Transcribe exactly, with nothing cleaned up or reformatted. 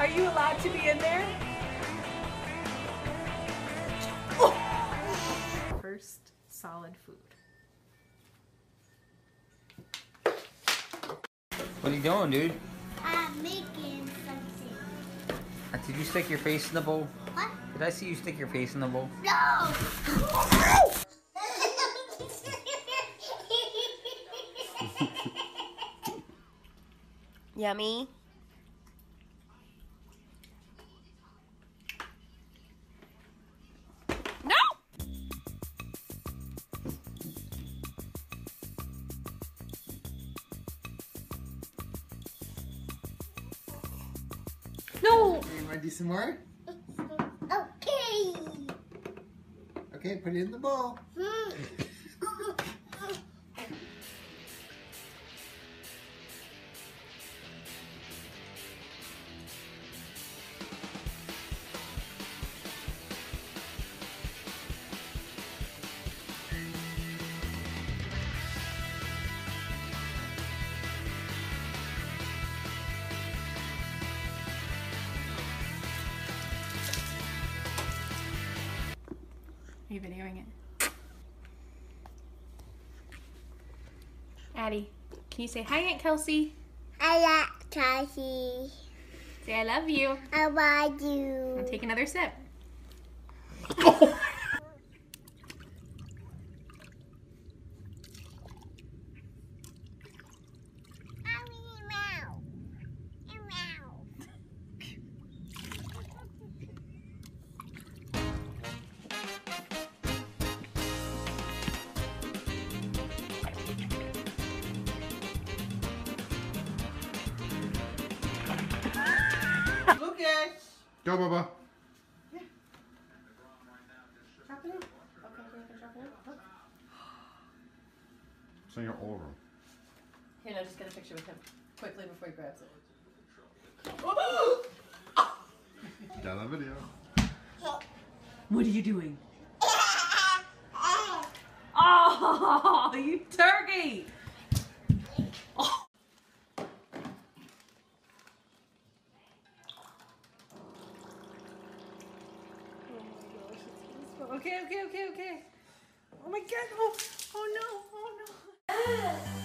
Are you allowed to be in there? Oh. First solid food. What are you doing, dude? I'm making something. Uh, Did you stick your face in the bowl? What? Did I see you stick your face in the bowl? No! Yummy. No! No! Okay, you want to do some more? Okay. Okay, put it in the bowl. Are you videoing it? Addie, can you say hi, Aunt Kelsey? I like Cassie. Say I love you. I love you. I'll take another sip. Look at. Go, Bubba. Yeah. Drop it in. Okay, okay, drop it in. Look. So you're over. Here, now just get a picture with him quickly before he grabs it. Got that video. What are you doing? Oh, you turkey! Oh. Okay, okay, okay, okay. Oh my god, oh, oh no, oh no.